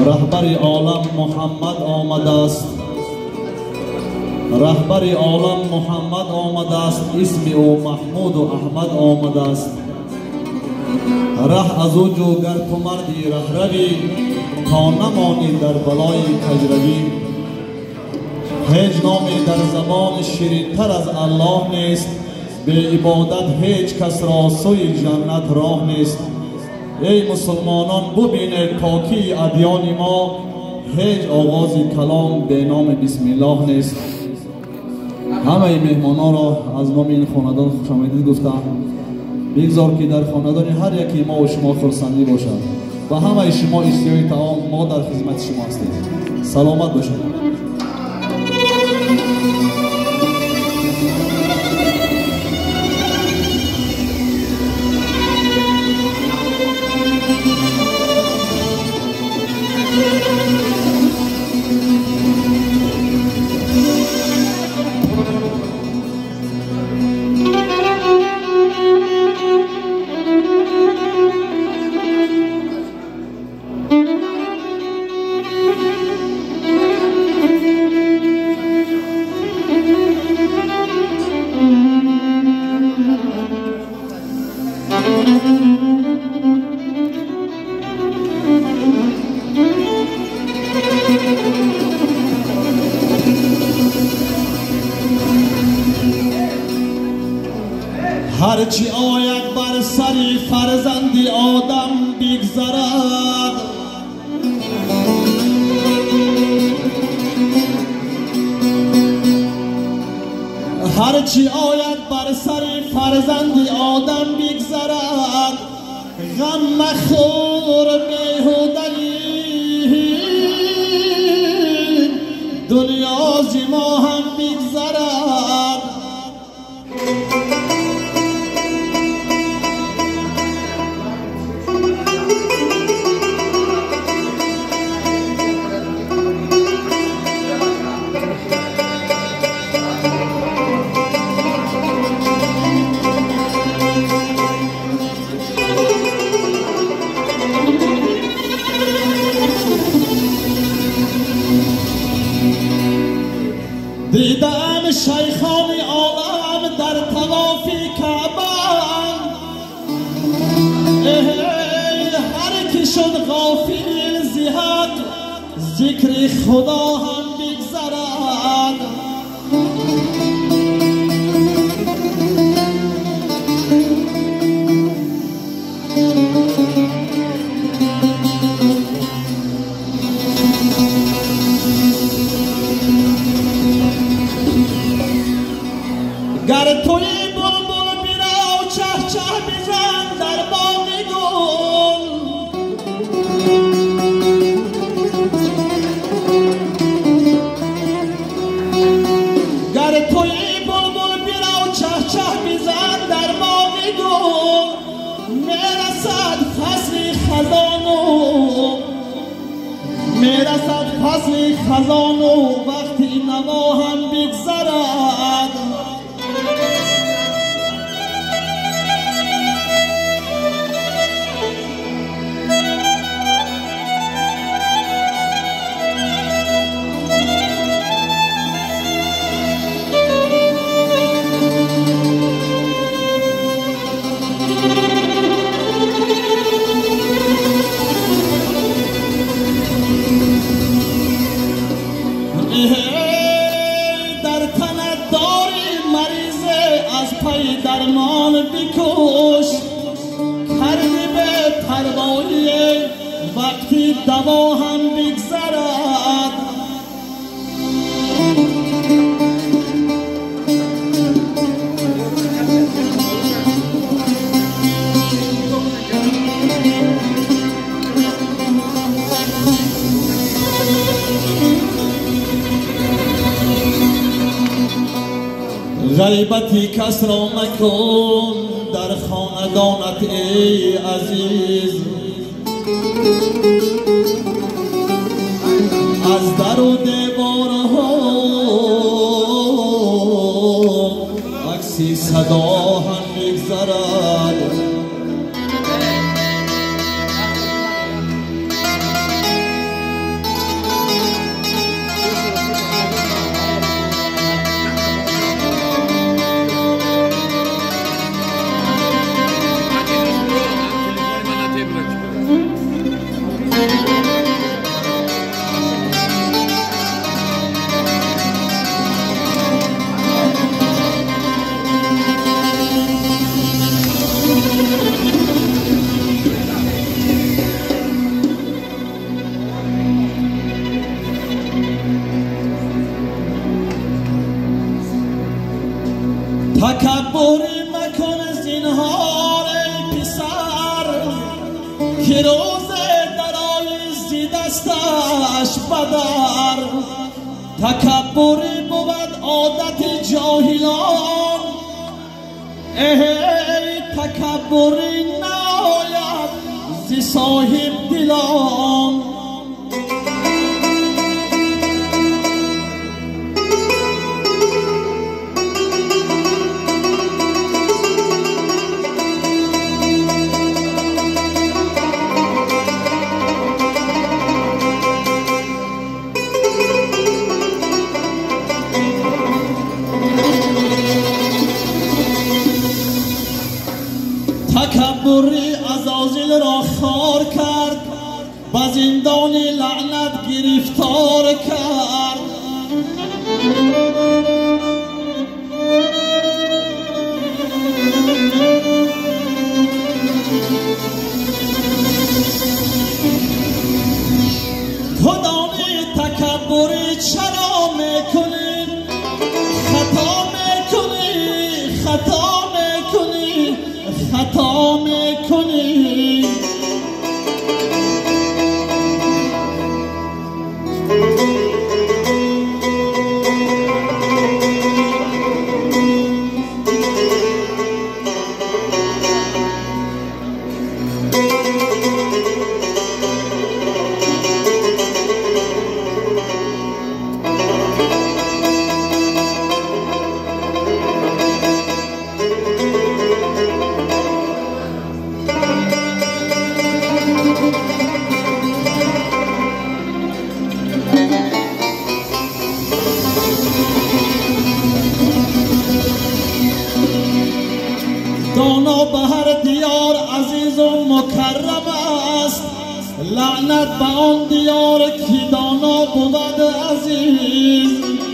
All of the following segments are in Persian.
رهبر عالم محمد آمده است. رهبر عالم محمد آمده است. اسم او محمود و احمد آمده است. ره از او جو گر تو مردی رهروی، تا نمانی در بلای کجروی. هیچ نامی در زبان شیرین تر از الله نیست. به عبادت هیچ کس را سوی جنت راه نیست. ای مسلمانان ببینید پاکی ادیان ما، هیچ آغازی کلام به نام بسم الله نیست. همه مهمانان را از نام این خاندان خوش آمدید گفتم. بگذار که در خاندان هر یکی ما و شما خرسندی باشد و همه شما اشتیاقی تمام ما در خدمت شما هستیم. سلامت باشید. هرچی آید بر سری فرزندی آدم بگذرد، هرچی آید بر سری فرزندی آدم بگذرد. غم مخور بیهودگی دنیا زما هم بگذرد. دیدم شیخان عالم در طواف کعبه، هر کی شد غافل ز حق ذکر خدا هم بگذرد. گر توی بلبل بیرو چه چه بزن در باغ گل، گر توی بلبل بیرو چه چه بزن در باغ گل. میرسد فصل خزان و میرسد فصل خزان و وقتی نوا هم بگذرد. در تنت داری مریضه از پای درمان بکش، کردی به پروایی وقتی دوا هم بگذرد. غیبتی کس را مکن در خاندانت ای عزیز، از در و دیوارها عکسی صدا هم میگذرد. تکبری مکن زینهار ای پسر که روز درایزی دستش بدر تکبری بود عادت جاهلان ای تکبری ناید زی صاحب دلان تکبری عزازیل را خار کرد به زندان لعنت گرفتار کرد خدای تکبری چرا میکنی خطا میکنی خطا میکنی خطا میکنی دانا به هر دیار عزیز و مکرم است لعنت به آن دیار که دانا بود عزیز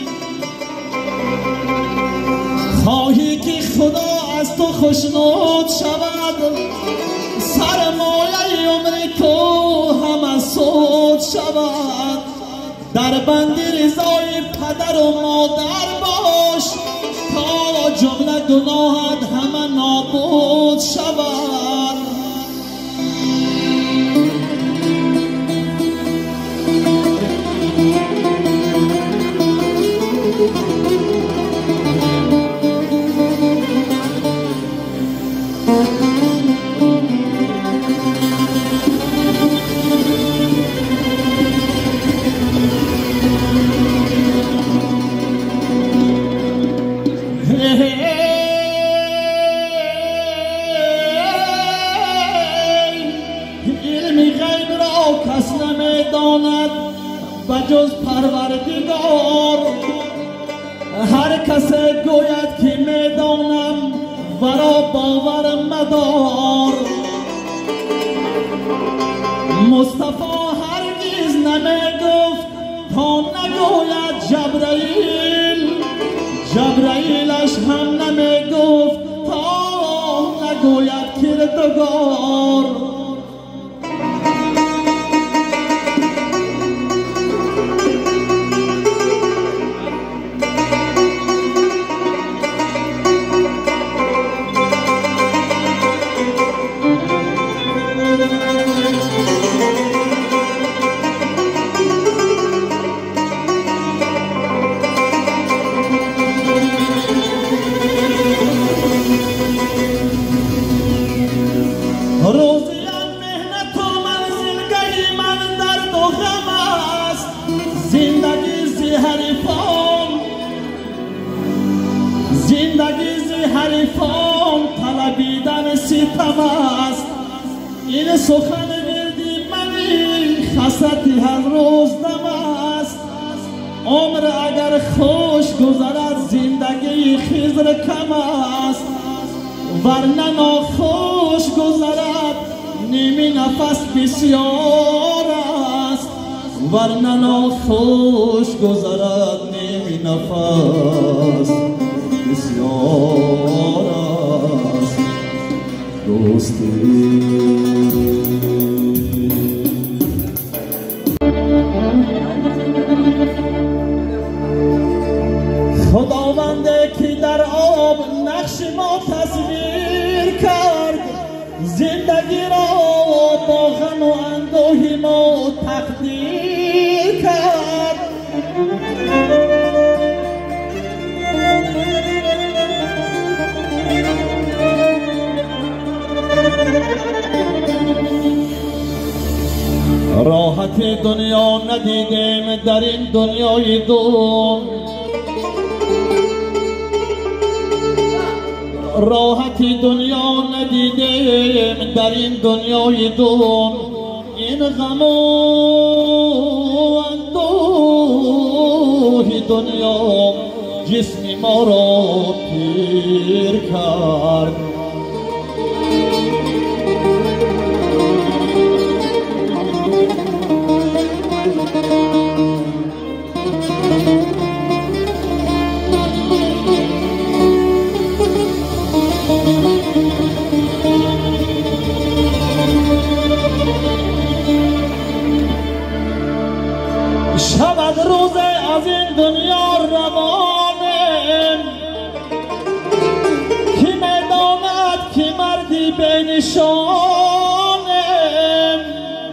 خواهی که خدا از تو خوشنود شود سرمایه عمر تو هم از سود شود در بند رضای پدر و مادر باش تا جمله گناهت همه نابود شود کس نمیداند بجز پروردگار هر کس گوید که میدانم ورا باور مدار مصطفی هرگز نمیگفت تا نگوید جبرائیل جبرائیلش هم نمیگفت تا نگوید کردگار روزیم مهنت و منزلگاهی من درد و غم است زندگی زی حریفان طلبیدن ستم است این سخن گردی منی خسرتی هر روز دم است عمر اگر خوش گذرد زندگی خضر کم است ورنه ناخوش گذرد نیمی نفس بسیار است ورنه ناخوش گذرد نیمی نفس بسیار است دوستی خداونده که در آب نقش ما زندگی را با غم و اندوه ما تقدیر کرد. راحت دنیا ندیدیم در این دنیای دون، راحت دنیا ندیدیم در این دنیای دون. این غم و اندوه دنیا جسم ما را پیر کرد. شود روز از این دنیا روانم، کی میداند کی مردی به نشانم.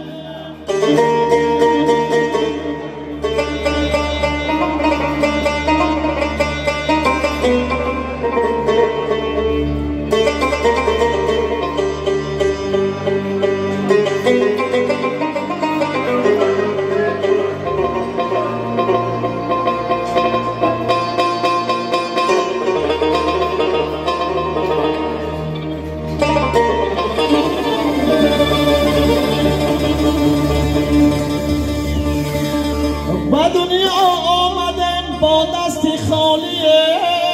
به دنیا آمدم با دستی خالیه،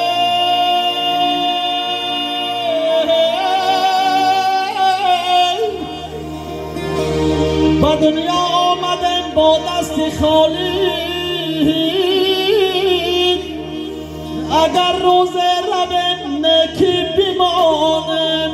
به دنیا آمدم با دستی خالی. اگر روز ربم نکی بمانم،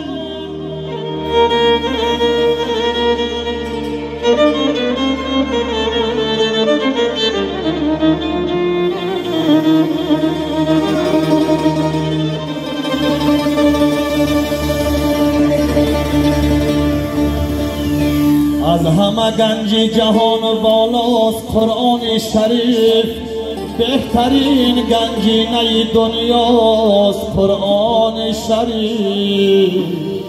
از همه گنج جهان والاست قرآن شریف، بهترین گنجینه دنیاست قرآن شریف.